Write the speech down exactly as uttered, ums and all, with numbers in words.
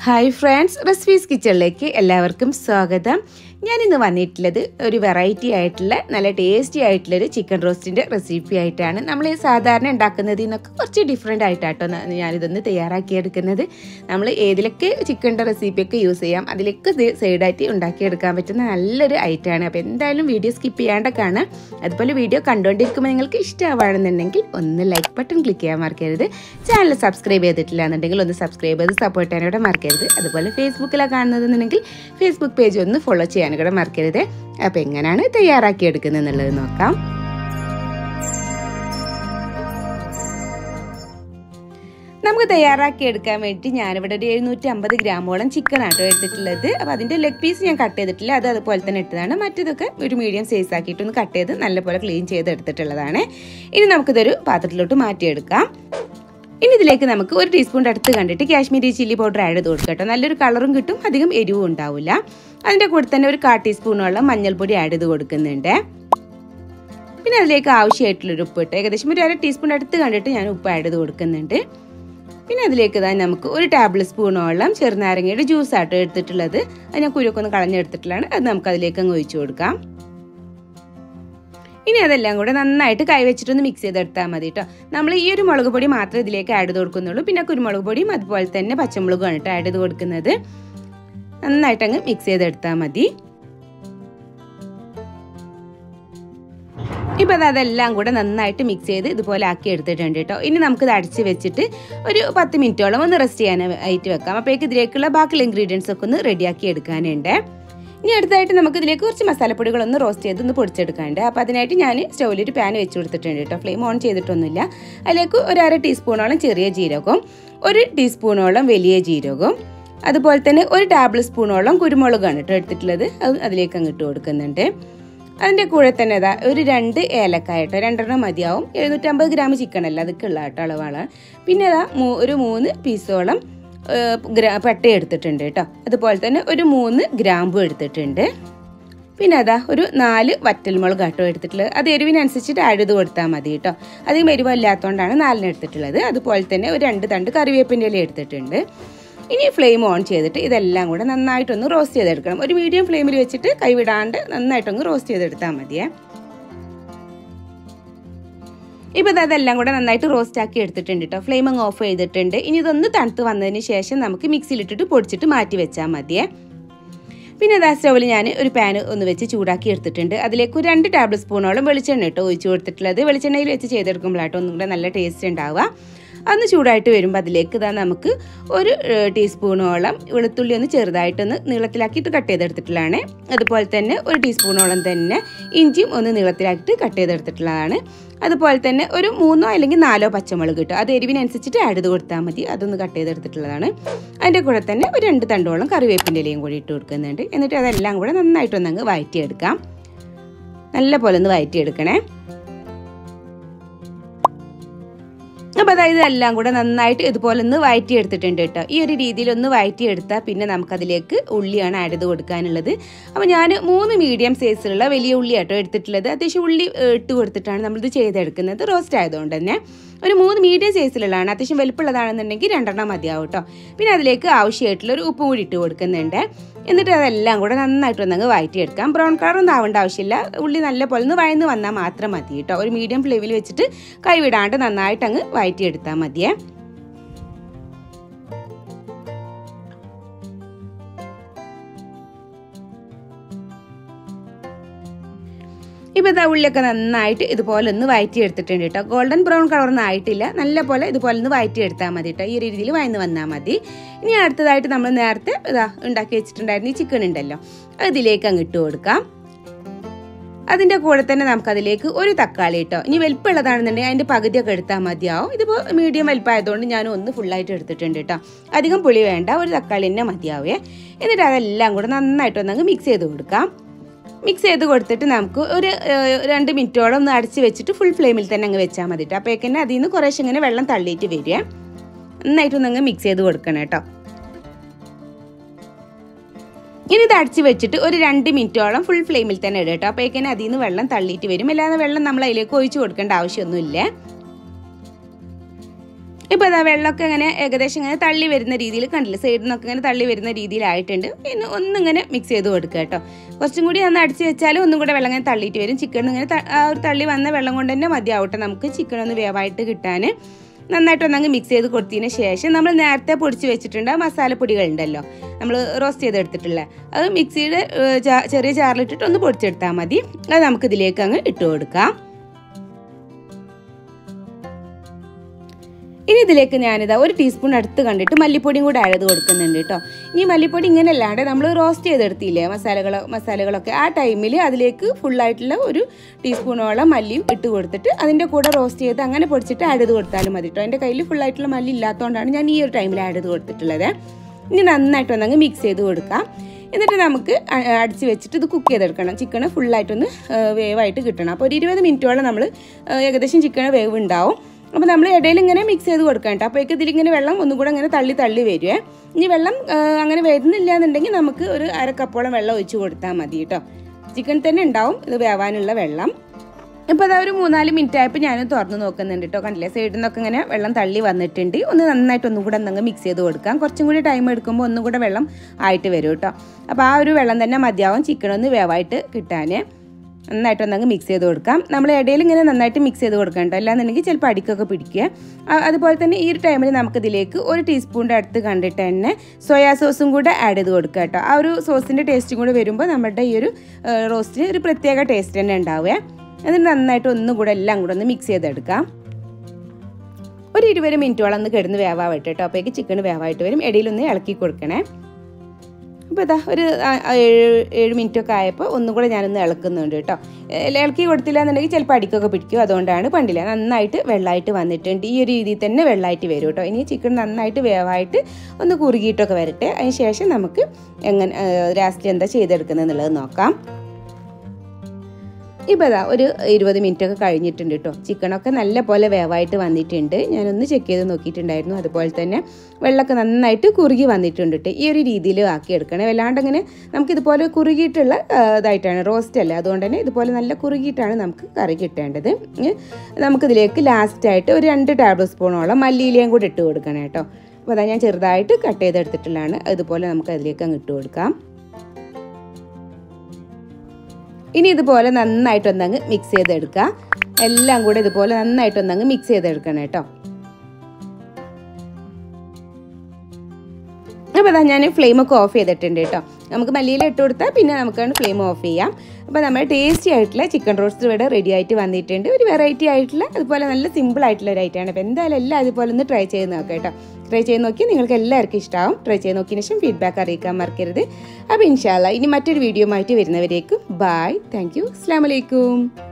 Hi friends, recipes കിച്ചണിലേക്ക് എല്ലാവർക്കും സ്വാഗതം. ഞാനിന്ന് വന്നിട്ടുള്ളത് ഒരു വെറൈറ്റി ആയിട്ടുള്ള നല്ല ടേസ്റ്റി ആയിട്ടുള്ളൊരു ചിക്കൻ റോസ്റ്റിൻ്റെ റെസിപ്പി ആയിട്ടാണ്. നമ്മൾ സാധാരണ ഉണ്ടാക്കുന്നതിൽ നിന്നൊക്കെ കുറച്ച് ഡിഫറെൻ്റ് ആയിട്ടാട്ടോ ഞാനിതൊന്ന് തയ്യാറാക്കിയെടുക്കുന്നത്. നമ്മൾ ഏതിലൊക്കെ ചിക്കൻ്റെ റെസിപ്പിയൊക്കെ യൂസ് ചെയ്യാം, അതിലൊക്കെ സൈഡായിട്ട് ഉണ്ടാക്കിയെടുക്കാൻ പറ്റുന്ന നല്ലൊരു ഐറ്റമാണ്. അപ്പോൾ എന്തായാലും വീഡിയോ സ്കിപ്പ് ചെയ്യാണ്ട് കാണാം. അതുപോലെ വീഡിയോ കണ്ടുകൊണ്ടിരിക്കുമ്പോൾ നിങ്ങൾക്ക് ഇഷ്ടമാണെന്നുണ്ടെങ്കിൽ ഒന്ന് ലൈക്ക് ബട്ടൺ ക്ലിക്ക് ചെയ്യാൻ മറക്കരുത്. ചാനൽ സബ്സ്ക്രൈബ് ചെയ്തിട്ടില്ല എന്നുണ്ടെങ്കിൽ ഒന്ന് സബ്സ്ക്രൈബ് ചെയ്ത് സപ്പോർട്ട് ചെയ്യാനോടെ മറക്കരുത്. അതുപോലെ ഫേസ്ബുക്കിലാണ് കാണുന്നതെന്നുണ്ടെങ്കിൽ ഫേസ്ബുക്ക് പേജ് ഒന്ന് ഫോളോ ചെയ്യാൻ കൂടെ മറക്കരുത്. അപ്പം എങ്ങനെയാണ് തയ്യാറാക്കിയെടുക്കുന്നത് എന്നുള്ളത് നോക്കാം. നമുക്ക് തയ്യാറാക്കിയെടുക്കാൻ വേണ്ടി ഞാനിവിടെ ഒരു എഴുന്നൂറ്റി അമ്പത് ഗ്രാമോളം ചിക്കൻ ആട്ടോ എടുത്തിട്ടുള്ളത്. അപ്പോൾ അതിൻ്റെ ലെഗ് പീസ് ഞാൻ കട്ട് ചെയ്തിട്ടില്ല, അത് അതുപോലെ തന്നെ ഇട്ടതാണ്. മറ്റേതൊക്കെ ഒരു മീഡിയം സൈസ് ആക്കിയിട്ടൊന്ന് കട്ട് ചെയ്ത് നല്ലപോലെ ക്ലീൻ ചെയ്ത് എടുത്തിട്ടുള്ളതാണ്. ഇനി നമുക്കിതൊരു പാത്രത്തിലോട്ട് മാറ്റിയെടുക്കാം. ഇനി ഇതിലേക്ക് നമുക്ക് ഒരു ടീസ്പൂൺ അടുത്ത് കണ്ടിട്ട് കാശ്മീരി ചില്ലി പൗഡർ ആഡ് ചെയ്ത് കൊടുക്കാം കേട്ടോ. നല്ലൊരു കളറും കിട്ടും, അധികം എരിവും ഉണ്ടാവില്ല. അതിൻ്റെ കൂടെ തന്നെ ഒരു കാ ടീസ്പൂണോളം മഞ്ഞൾപ്പൊടി ആഡ് ചെയ്ത് കൊടുക്കുന്നുണ്ട്. പിന്നെ അതിലേക്ക് ആവശ്യമായിട്ടുള്ളൊരു ഉപ്പ് ഇട്ട് ഏകദേശം ഒരു അര ടീസ്പൂൺ അടുത്ത് കണ്ടിട്ട് ഞാൻ ഉപ്പ് ആഡ് ചെയ്ത് കൊടുക്കുന്നുണ്ട്. പിന്നെ അതിലേക്ക് തന്നെ നമുക്ക് ഒരു ടേബിൾ സ്പൂണോളം ചെറുനാരങ്ങയുടെ ജ്യൂസ് ആട്ടോ എടുത്തിട്ടുള്ളത്. അത് ഞാൻ കുരുവൊക്കെ ഒന്ന് കളഞ്ഞെടുത്തിട്ടുള്ളതാണ്. അത് നമുക്ക് അതിലേക്ക് അങ്ങ് ഒഴിച്ചു കൊടുക്കാം. ഇനി അതെല്ലാം കൂടെ നന്നായിട്ട് കൈവച്ചിട്ടൊന്ന് മിക്സ് ചെയ്തെടുത്താൽ മതി കേട്ടോ. നമ്മൾ ഈ ഒരു മുളക് പൊടി മാത്രമേ ഇതിലേക്ക് ആഡ് ചെയ്ത് കൊടുക്കുന്നുള്ളൂ. പിന്നെ കുരുമുളക് പൊടിയും അതുപോലെ തന്നെ പച്ചമുളകുമാണ് കേട്ടോ ആഡ് ചെയ്ത് കൊടുക്കുന്നത്. നന്നായിട്ട് അങ്ങ് മിക്സ് ചെയ്തെടുത്താൽ മതി. ഇപ്പം അത് അതെല്ലാം കൂടെ നന്നായിട്ട് മിക്സ് ചെയ്ത് ഇതുപോലെ ആക്കി എടുത്തിട്ടുണ്ട് കേട്ടോ. ഇനി നമുക്കിത് അടച്ച് വെച്ചിട്ട് ഒരു പത്ത് മിനിറ്റോളം ഒന്ന് റെസ്റ്റ് ചെയ്യാനായിട്ട് വെക്കാം. അപ്പോഴേക്ക് ഇതിലേക്കുള്ള ബാക്കിയുള്ള ഇൻഗ്രീഡിയൻസ് ഒക്കെ ഒന്ന് റെഡിയാക്കി എടുക്കാനുണ്ട്. ഇനി അടുത്തായിട്ട് നമുക്ക് ഇതിലേക്ക് കുറച്ച് മസാലപ്പൊടികളൊന്ന് റോസ്റ്റ് ചെയ്ത് ഒന്ന് പൊടിച്ചെടുക്കാനുണ്ട്. അപ്പോൾ അതിനായിട്ട് ഞാൻ സ്റ്റൗവിൽ ഒരു പാൻ വെച്ച് കൊടുത്തിട്ടുണ്ട് കേട്ടോ. ഫ്ലെയിം ഓൺ ചെയ്തിട്ടൊന്നുമില്ല. അതിലേക്ക് ഒരു അര ടീസ്പൂണോളം ചെറിയ ജീരകവും ഒരു ടീസ്പൂണോളം വലിയ ജീരകവും അതുപോലെ തന്നെ ഒരു ടേബിൾ സ്പൂണോളം കുരുമുളകാണ് കേട്ടോ എടുത്തിട്ടുള്ളത്. അത് അതിലേക്ക് അങ്ങ് ഇട്ട് കൊടുക്കുന്നുണ്ട്. അതിൻ്റെ കൂടെ തന്നെ ഇതാ ഒരു രണ്ട് ഏലക്കായ കേട്ടോ, രണ്ടെണ്ണം മതിയാവും. എഴുന്നൂറ്റമ്പത് ഗ്രാം ചിക്കൻ അല്ല അതൊക്കെ ഉള്ള കേട്ടോ അളവാണ്. പിന്നെ അതാ ഒരു മൂന്ന് പീസോളം ഗ്രാ പട്ട എടുത്തിട്ടുണ്ട് കേട്ടോ. അതുപോലെ തന്നെ ഒരു മൂന്ന് ഗ്രാമ്പു എടുത്തിട്ടുണ്ട്. പിന്നെ അതാ ഒരു നാല് വറ്റൽമുളക് കേട്ടോ എടുത്തിട്ടുള്ളത്. അത് എരിവിനനുസരിച്ചിട്ട് ആഡ് ചെയ്ത് കൊടുത്താൽ മതി കേട്ടോ. അധികം എരിവല്ലാത്തതുകൊണ്ടാണ് നാലിന് എടുത്തിട്ടുള്ളത്. അതുപോലെ തന്നെ ഒരു രണ്ട് തണ്ട് കറിവേപ്പിൻ്റെ ഇല എടുത്തിട്ടുണ്ട്. ഇനി ഫ്ലെയിം ഓൺ ചെയ്തിട്ട് ഇതെല്ലാം കൂടെ നന്നായിട്ടൊന്ന് റോസ്റ്റ് ചെയ്തെടുക്കണം. ഒരു മീഡിയം ഫ്ലെയിമിൽ വെച്ചിട്ട് കൈവിടാണ്ട് നന്നായിട്ടൊന്ന് റോസ്റ്റ് ചെയ്തെടുത്താൽ മതിയേ. ഇപ്പം അതെല്ലാം കൂടെ നന്നായിട്ട് റോസ്റ്റ് ആക്കി എടുത്തിട്ടുണ്ട് കേട്ടോ. ഫ്ലെയിം അങ്ങ് ഓഫ് ചെയ്തിട്ടുണ്ട്. ഇനി ഇതൊന്ന് തണുത്ത് വന്നതിന് ശേഷം നമുക്ക് മിക്സിയിലിട്ടിട്ട് പൊടിച്ചിട്ട് മാറ്റി വെച്ചാൽ മതിയേ. പിന്നെ അതാ സ്റ്റൗവിൽ ഞാൻ ഒരു പാൻ ഒന്ന് വെച്ച് ചൂടാക്കി എടുത്തിട്ടുണ്ട്. അതിലേക്ക് ഒരു രണ്ട് ടേബിൾ സ്പൂണോളം വെളിച്ചെണ്ണ കേട്ടോ ഒഴിച്ച് കൊടുത്തിട്ടുള്ളത്. വെളിച്ചെണ്ണയിൽ വെച്ച് ചെയ്തെടുക്കുമ്പോഴാട്ടോ ഒന്നും കൂടെ നല്ല ടേസ്റ്റ് ഉണ്ടാവുക. അന്ന് ചൂടായിട്ട് വരുമ്പോൾ അതിലേക്ക് ഇതാ നമുക്ക് ഒരു ടീസ്പൂണോളം വെളുത്തുള്ളി ഒന്ന് ചെറുതായിട്ടൊന്ന് നീളത്തിലാക്കിയിട്ട് കട്ട് ചെയ്തെടുത്തിട്ടുള്ളതാണ്. അതുപോലെ തന്നെ ഒരു ടീസ്പൂണോളം തന്നെ ഇഞ്ചിയും ഒന്ന് നീളത്തിലാക്കിയിട്ട് കട്ട് ചെയ്തെടുത്തിട്ടുള്ളതാണ്. അതുപോലെ തന്നെ ഒരു മൂന്നോ അല്ലെങ്കിൽ നാലോ പച്ചമുളക് കിട്ടും. അത് എരിവിനനുസരിച്ചിട്ട് ആഡ് ചെയ്ത് കൊടുത്താൽ മതി. അതൊന്ന് കട്ട് ചെയ്തെടുത്തിട്ടുള്ളതാണ്. അതിൻ്റെ കൂടെ തന്നെ ഒരു രണ്ട് തണ്ടോളം കറിവേപ്പിൻ്റെ ഇലയും കൂടി ഇട്ട് കൊടുക്കുന്നുണ്ട്. എന്നിട്ട് അതെല്ലാം കൂടെ നന്നായിട്ടൊന്നങ്ങ് വഴറ്റിയെടുക്കാം. നല്ല പോലെ ഒന്ന് വഴറ്റിയെടുക്കണേ. അപ്പോൾ അതായത് എല്ലാം കൂടെ നന്നായിട്ട് ഇതുപോലെ ഒന്ന് വഴറ്റി എടുത്തിട്ടുണ്ട് കേട്ടോ. ഈ ഒരു രീതിയിൽ ഒന്ന് വഴറ്റി എടുത്താൽ പിന്നെ നമുക്കതിലേക്ക് ഉള്ളിയാണ് ആഡ് ചെയ്ത് കൊടുക്കാനുള്ളത്. അപ്പോൾ ഞാൻ മൂന്ന് മീഡിയം സൈസിലുള്ള വലിയ ഉള്ളി കേട്ടോ എടുത്തിട്ടുള്ളത്. അത്യാവശ്യം ഉള്ളി ഇട്ട് കൊടുത്തിട്ടാണ് നമ്മളിത് ചെയ്തെടുക്കുന്നത്. റോസ്റ്റ് ആയതുകൊണ്ട് തന്നെ ഒരു മൂന്ന് മീഡിയം സൈസിലുള്ളതാണ്. അത്യാവശ്യം വലുപ്പമുള്ളതാണെന്നുണ്ടെങ്കിൽ രണ്ടെണ്ണം മതിയാവും കേട്ടോ. പിന്നെ അതിലേക്ക് ആവശ്യമായിട്ടുള്ള ഒരു ഉപ്പും കൂടി ഇട്ട് കൊടുക്കുന്നുണ്ട്. എന്നിട്ട് അതെല്ലാം കൂടെ നന്നായിട്ടൊന്നങ്ങ് വഴറ്റിയെടുക്കാം. ബ്രൗൺ കളർ ഒന്നും ആവേണ്ട ആവശ്യമില്ല. ഉള്ളി നല്ല പോലെ ഒന്ന് വഴന്ന് വന്നാൽ മാത്രം മതി കേട്ടോ. ഒരു മീഡിയം ഫ്ലെയിമിൽ വെച്ചിട്ട് കൈവിടാണ്ട് നന്നായിട്ട് അങ്ങ് വഴറ്റിയെടുത്താൽ മതിയേ. ഇപ്പോൾ ഇതാ ഉള്ളിയൊക്കെ നന്നായിട്ട് ഇതുപോലെ ഒന്ന് വഴറ്റി എടുത്തിട്ടുണ്ട് കേട്ടോ. ഗോൾഡൻ ബ്രൗൺ കളറൊന്നും ആയിട്ടില്ല. നല്ല പോലെ ഇതുപോലെ ഒന്ന് വഴറ്റി എടുത്താൽ മതി കേട്ടോ. ഈ രീതിയിൽ വഴന്ന് വന്നാൽ മതി. ഇനി അടുത്തതായിട്ട് നമ്മൾ നേരത്തെ ഇതാ ഉണ്ടാക്കി വെച്ചിട്ടുണ്ടായിരുന്നു ഈ ചിക്കൻ ഉണ്ടല്ലോ, അതിലേക്ക് അങ്ങ് ഇട്ട് കൊടുക്കാം. അതിൻ്റെ കൂടെ തന്നെ നമുക്കതിലേക്ക് ഒരു തക്കാളി കേട്ടോ. ഇനി വലിപ്പമുള്ളതാണെന്നുണ്ടെങ്കിൽ അതിൻ്റെ പകുതിയൊക്കെ എടുത്താൽ മതിയാവും. ഇതിപ്പോൾ മീഡിയം വലിപ്പമായതുകൊണ്ട് ഞാൻ ഒന്ന് ഫുള്ളായിട്ട് എടുത്തിട്ടുണ്ട് കേട്ടോ. അധികം പുളി വേണ്ട, ഒരു തക്കാളി തന്നെ മതിയാവേ. എന്നിട്ട് അതെല്ലാം കൂടെ നന്നായിട്ടൊന്നങ്ങ് മിക്സ് ചെയ്ത് കൊടുക്കാം. മിക്സ് ചെയ്ത് കൊടുത്തിട്ട് നമുക്ക് ഒരു രണ്ട് മിനിറ്റോളം ഒന്ന് അടച്ച് വെച്ചിട്ട് ഫുൾ ഫ്ലെയിമിൽ തന്നെ അങ്ങ് വെച്ചാൽ മതി കേട്ടോ. അപ്പോഴേക്ക് തന്നെ അതിൽ നിന്ന് കുറേശ്ശെ ഇങ്ങനെ വെള്ളം തള്ളിയിട്ട് വരിക. നന്നായിട്ടൊന്നങ്ങ് മിക്സ് ചെയ്ത് കൊടുക്കണം കേട്ടോ. ഇനി ഇത് അടച്ച് വെച്ചിട്ട് ഒരു രണ്ട് മിനിറ്റോളം ഫുൾ ഫ്ലെയിമിൽ തന്നെ ഇടുക കേട്ടോ. അപ്പോഴേക്ക് തന്നെ അതിൽ നിന്ന് വെള്ളം തള്ളിയിട്ട് വരും. അല്ലാതെ വെള്ളം നമ്മൾ അതിലേക്ക് ഒഴിച്ച് കൊടുക്കേണ്ട ആവശ്യമൊന്നുമില്ല. ഇപ്പോൾ അതാ വെള്ളമൊക്കെ ഇങ്ങനെ ഏകദേശം ഇങ്ങനെ തള്ളി വരുന്ന രീതിയിൽ കണ്ടില്ല, സൈഡിൽ നിന്നൊക്കെ ഇങ്ങനെ തള്ളി വരുന്ന രീതിയിലായിട്ടുണ്ട്. പിന്നെ ഒന്നിങ്ങനെ മിക്സ് ചെയ്ത് കൊടുക്കുക കേട്ടോ. കുറച്ചും കൂടി ഒന്ന് അടിച്ച് വെച്ചാൽ ഒന്നും കൂടെ വെള്ളം ഇങ്ങനെ തള്ളിയിട്ട് വരും. ചിക്കൻ ഇങ്ങനെ ആ ഒരു തള്ളി വന്ന വെള്ളം കൊണ്ട് തന്നെ മതിയാവട്ടെ നമുക്ക് ചിക്കൻ ഒന്ന് വേവായിട്ട് കിട്ടാൻ. നന്നായിട്ട് ഒന്നങ്ങ് മിക്സ് ചെയ്ത് കൊടുത്തതിന് ശേഷം നമ്മൾ നേരത്തെ പൊടിച്ച് വെച്ചിട്ടുണ്ട് ആ മസാലപ്പൊടികളുണ്ടല്ലോ, നമ്മൾ റോസ്റ്റ് ചെയ്തെടുത്തിട്ടുള്ള അത് മിക്സിയുടെ ചെറിയ ജാറിലിട്ടിട്ട് ഒന്ന് പൊടിച്ചെടുത്താൽ മതി. അത് നമുക്ക് ഇതിലേക്ക് അങ്ങ് ഇട്ട് കൊടുക്കാം. ഇനി ഇതിലേക്ക് ഞാനിതാ ഒരു ടീസ്പൂൺ അടുത്ത് കണ്ടിട്ട് മല്ലിപ്പൊടിയും കൂടെ ആഡ് ചെയ്ത് കൊടുക്കുന്നുണ്ട് കേട്ടോ. ഈ മല്ലിപ്പൊടി ഇങ്ങനെ അല്ലാണ്ട് നമ്മൾ റോസ്റ്റ് ചെയ്തെടുത്തില്ലേ മസാലകൾ മസാലകളൊക്കെ ആ ടൈമിൽ അതിലേക്ക് ഫുള്ളായിട്ടുള്ള ഒരു ടീസ്പൂണോളം മല്ലിയും ഇട്ട് കൊടുത്തിട്ട് അതിൻ്റെ കൂടെ റോസ്റ്റ് ചെയ്ത് അങ്ങനെ പൊടിച്ചിട്ട് ആഡ് ചെയ്ത് കൊടുത്താലും മതി കേട്ടോ. എൻ്റെ കയ്യിൽ ഫുള്ളായിട്ടുള്ള മല്ലി ഇല്ലാത്തതുകൊണ്ടാണ് ഞാൻ ഈ ഒരു ടൈമിൽ ആഡ് ചെയ്ത് കൊടുത്തിട്ടുള്ളത്. ഇനി നന്നായിട്ട് ഒന്നങ്ങ് മിക്സ് ചെയ്ത് കൊടുക്കാം. എന്നിട്ട് നമുക്ക് അടിച്ച് വെച്ചിട്ട് ഇത് കുക്ക് ചെയ്തെടുക്കണം. ചിക്കൻ ഫുള്ളായിട്ടൊന്ന് വേവായിട്ട് കിട്ടണം. അപ്പോൾ ഒരു ഇരുപത് മിനിറ്റോളം നമ്മൾ ഏകദേശം ചിക്കൻ വേവ് ഉണ്ടാവും. അപ്പോൾ നമ്മൾ ഇടയിൽ ഇങ്ങനെ മിക്സ് ചെയ്ത് കൊടുക്കാം കേട്ടോ. അപ്പോഴേക്ക് ഇതിലിങ്ങനെ വെള്ളം ഒന്നും കൂടെ ഇങ്ങനെ തള്ളി തള്ളി വരുവേ. ഇനി വെള്ളം അങ്ങനെ വരുന്നില്ല എന്നുണ്ടെങ്കിൽ നമുക്ക് ഒരു അര കപ്പോളം വെള്ളം ഒഴിച്ച് കൊടുത്താൽ മതി കേട്ടോ. ചിക്കൻ തന്നെ ഉണ്ടാവും ഇത് വേവാനുള്ള വെള്ളം. ഇപ്പോൾ അതാ ഒരു മൂന്നാല് മിനിറ്റ് ആയപ്പോൾ ഞാൻ തുറന്ന് നോക്കുന്നുണ്ട് കേട്ടോ. കണ്ടില്ലേ, സൈഡിൽ നിന്നൊക്കെ ഇങ്ങനെ വെള്ളം തള്ളി വന്നിട്ടുണ്ട്. ഒന്ന് നന്നായിട്ട് ഒന്നും കൂടെ ഒന്നങ്ങ് മിക്സ് ചെയ്ത് കൊടുക്കാം. കുറച്ചും കൂടി ടൈം എടുക്കുമ്പോൾ ഒന്നും കൂടെ വെള്ളം ആയിട്ട് വരും കേട്ടോ. അപ്പോൾ ആ ഒരു വെള്ളം തന്നെ മതിയാവും ചിക്കൻ ഒന്ന് വേവായിട്ട് കിട്ടാൻ. നന്നായിട്ട് ഒന്നങ്ങ് മിക്സ് ചെയ്ത് കൊടുക്കാം. നമ്മൾ ഇടയിൽ ഇങ്ങനെ നന്നായിട്ട് മിക്സ് ചെയ്ത് കൊടുക്കാം കേട്ടോ, അല്ലാന്നുണ്ടെങ്കിൽ ചിലപ്പോൾ അടിക്കൊക്കെ പിടിക്കുക. അതുപോലെ തന്നെ ഈ ഒരു ടൈമിൽ നമുക്കിതിലേക്ക് ഒരു ടീസ്പൂണിൻ്റെ അടുത്ത് കണ്ടിട്ട് തന്നെ സോയാ സോസും കൂടെ ആഡ് ചെയ്ത് കൊടുക്കുക കേട്ടോ. ആ ഒരു സോസിൻ്റെ ടേസ്റ്റും കൂടെ വരുമ്പോൾ നമ്മുടെ ഈ ഒരു റോസ്റ്റിന് ഒരു പ്രത്യേക ടേസ്റ്റ് തന്നെ ഉണ്ടാവുക. എന്നിട്ട് നന്നായിട്ട് ഒന്നും കൂടെ എല്ലാം കൂടെ ഒന്ന് മിക്സ് ചെയ്തെടുക്കാം. ഒരു ഇരുപത് മിനിറ്റോളം ഒന്ന് കിടന്ന് വേവാവട്ടെ കേട്ടോ. അപ്പോഴേക്ക് ചിക്കൻ വേവായിട്ട് വരും. ഇടയിലൊന്ന് ഇളക്കി കൊടുക്കണേ. അപ്പോൾ ഇതാ ഒരു ഏഴ് ഏഴ് മിനിറ്റൊക്കെ ആയപ്പോൾ ഒന്നും കൂടെ ഞാനൊന്ന് ഇളക്കുന്നുണ്ട് കേട്ടോ. ഇളക്കി കൊടുത്തില്ല എന്നുണ്ടെങ്കിൽ ചിലപ്പോൾ അടിക്കൊക്കെ പിടിക്കും. അതുകൊണ്ടാണ് കണ്ടില്ല നന്നായിട്ട് വെള്ളമായിട്ട് വന്നിട്ടുണ്ട്. ഈ ഒരു രീതിയിൽ തന്നെ വെള്ളമായിട്ട് വരും കേട്ടോ. ഇനി ചിക്കൻ നന്നായിട്ട് വേവായിട്ട് ഒന്ന് കുറുകിയിട്ടൊക്കെ വരട്ടെ. അതിന് ശേഷം നമുക്ക് എങ്ങനെ ലാസ്റ്റ് എന്താ ചെയ്തെടുക്കുന്നത് എന്നുള്ളത് നോക്കാം. ഇപ്പോൾ ഇതാ ഒരു ഇരുപത് മിനിറ്റൊക്കെ കഴിഞ്ഞിട്ടുണ്ട് കേട്ടോ. ചിക്കനൊക്കെ നല്ല പോലെ വേവായിട്ട് വന്നിട്ടുണ്ട്. ഞാനൊന്ന് ചെക്ക് ചെയ്ത് നോക്കിയിട്ടുണ്ടായിരുന്നു. അതുപോലെ തന്നെ വെള്ളമൊക്കെ നന്നായിട്ട് കുറുകി വന്നിട്ടുണ്ട് കേട്ടോ. ഈ ഒരു രീതിയിൽ ആക്കിയെടുക്കണേ. വല്ലാണ്ട് അങ്ങനെ നമുക്കിതുപോലെ കുറുകിയിട്ടുള്ള ഇതായിട്ടാണ് റോസ്റ്റ് അല്ല, അതുകൊണ്ട് തന്നെ ഇതുപോലെ നല്ല കുറുകിയിട്ടാണ് നമുക്ക് കറി കിട്ടേണ്ടത്. നമുക്കിതിലേക്ക് ലാസ്റ്റായിട്ട് ഒരു രണ്ട് ടേബിൾ സ്പൂണോളം മല്ലിയിലയും കൂടി ഇട്ട് കൊടുക്കണം കേട്ടോ. അപ്പോൾ അതാ ഞാൻ ചെറുതായിട്ട് കട്ട് ചെയ്തെടുത്തിട്ടുള്ളതാണ്. അതുപോലെ നമുക്ക് അതിലേക്ക് അങ്ങ് ഇട്ട് കൊടുക്കാം. ഇനി ഇതുപോലെ നന്നായിട്ടൊന്നങ്ങ് മിക്സ് ചെയ്തെടുക്കുക. എല്ലാം കൂടെ ഇതുപോലെ നന്നായിട്ടൊന്നങ്ങ് മിക്സ് ചെയ്തെടുക്കണം കേട്ടോ. അപ്പോൾ അതാ ഞാൻ ഫ്ലെയിമൊക്കെ ഓഫ് ചെയ്തിട്ടുണ്ട് കേട്ടോ. നമുക്ക് മല്ലിയില ഇട്ട് കൊടുത്താൽ പിന്നെ നമുക്കാണ് ഫ്ലെയിം ഓഫ് ചെയ്യാം. അപ്പോൾ നമ്മുടെ ടേസ്റ്റി ആയിട്ടുള്ള ചിക്കൻ റോസ്റ്റ് ഇവിടെ റെഡി ആയിട്ട് വന്നിട്ടുണ്ട്. ഒരു വെറൈറ്റി ആയിട്ടുള്ള അതുപോലെ നല്ല സിമ്പിൾ ആയിട്ടുള്ള ഒരു ഐറ്റമാണ്. അപ്പോൾ എന്തായാലും എല്ലാം അതുപോലെ ഒന്ന് ട്രൈ ചെയ്ത് നോക്കാം കേട്ടോ. ട്രൈ ചെയ്ത് നോക്കി നിങ്ങൾക്ക് എല്ലാവർക്കും ഇഷ്ടമാവും. ട്രൈ ചെയ്ത് നോക്കിയതിന് ശേഷം ഫീഡ്ബാക്ക് അറിയിക്കാൻ മറക്കരുത്. അപ്പോൾ ഇൻഷാ അല്ലാഹ് ഇനി മറ്റൊരു വീഡിയോ ആയിട്ട് വരുന്നവരേക്കും ബായ്, താങ്ക് യു, അസ്സലാമു അലൈക്കും.